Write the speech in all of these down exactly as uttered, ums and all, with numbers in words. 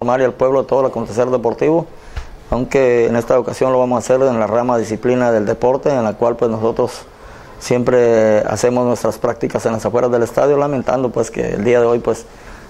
informar al pueblo de todo el acontecer deportivo, aunque en esta ocasión lo vamos a hacer en la rama disciplina del deporte, en la cual pues nosotros siempre hacemos nuestras prácticas en las afueras del estadio, lamentando pues que el día de hoy pues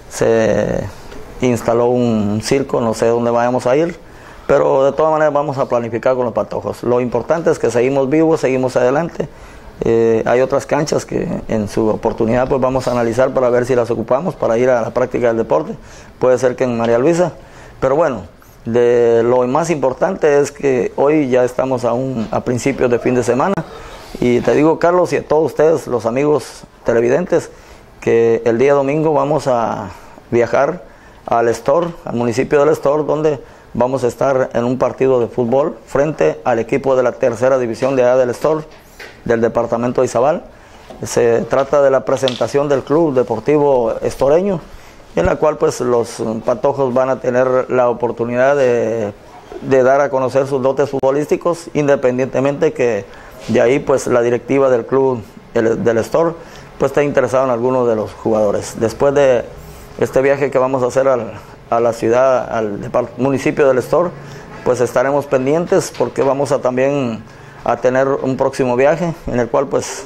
se instaló un circo, no sé dónde vayamos a ir, pero de todas maneras vamos a planificar con los patojos. Lo importante es que seguimos vivos, seguimos adelante. Eh, hay otras canchas que en su oportunidad pues vamos a analizar para ver si las ocupamos para ir a la práctica del deporte. Puede ser que en María Luisa, pero bueno, de lo más importante es que hoy ya estamos a, un, a principios de fin de semana, y te digo, Carlos, y a todos ustedes, los amigos televidentes, que el día domingo vamos a viajar al Estor, al municipio del Estor, donde vamos a estar en un partido de fútbol frente al equipo de la tercera división de allá del Estor, del departamento de Izabal. Se trata de la presentación del club deportivo estoreño, en la cual pues los patojos van a tener la oportunidad de, de dar a conocer sus dotes futbolísticos, independientemente que de ahí pues la directiva del club del, del Estor pues está interesado en algunos de los jugadores. Después de este viaje que vamos a hacer al, a la ciudad, al municipio del Estor, pues estaremos pendientes porque vamos a también a tener un próximo viaje en el cual pues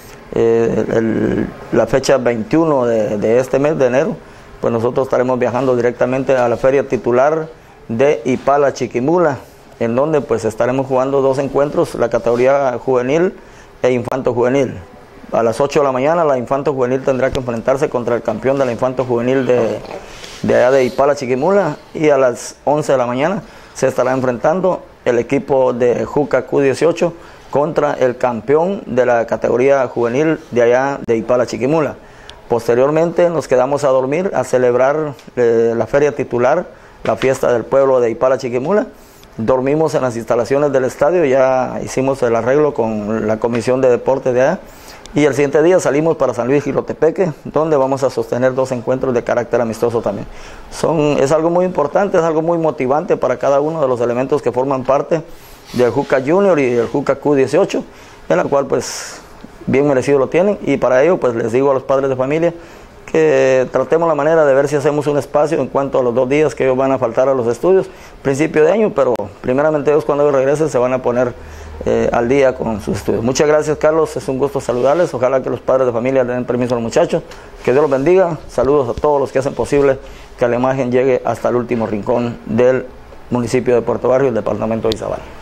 eh, el, la fecha veintiuno de, de este mes de enero, pues nosotros estaremos viajando directamente a la feria titular de Ipala Chiquimula, en donde pues estaremos jugando dos encuentros, la categoría juvenil e infanto juvenil. A las ocho de la mañana la infanto juvenil tendrá que enfrentarse contra el campeón de la infanto juvenil de, de allá de Ipala Chiquimula, y a las once de la mañana se estará enfrentando el equipo de Juca Q dieciocho contra el campeón de la categoría juvenil de allá de Ipala Chiquimula. Posteriormente nos quedamos a dormir, a celebrar eh, la feria titular, la fiesta del pueblo de Ipala Chiquimula. Dormimos en las instalaciones del estadio, ya hicimos el arreglo con la comisión de deporte de allá, y el siguiente día salimos para San Luis Jilotepeque, donde vamos a sostener dos encuentros de carácter amistoso también. Son, es algo muy importante, es algo muy motivante para cada uno de los elementos que forman parte del Juca Junior y del Juca Q dieciocho, en la cual pues bien merecido lo tienen, y para ello pues les digo a los padres de familia que tratemos la manera de ver si hacemos un espacio en cuanto a los dos días que ellos van a faltar a los estudios, principio de año, pero primeramente ellos cuando ellos regresen se van a poner eh, al día con sus estudios. Muchas gracias, Carlos, es un gusto saludarles, ojalá que los padres de familia le den permiso a los muchachos, que Dios los bendiga, saludos a todos los que hacen posible que la imagen llegue hasta el último rincón del municipio de Puerto Barrio y el departamento de Izabal.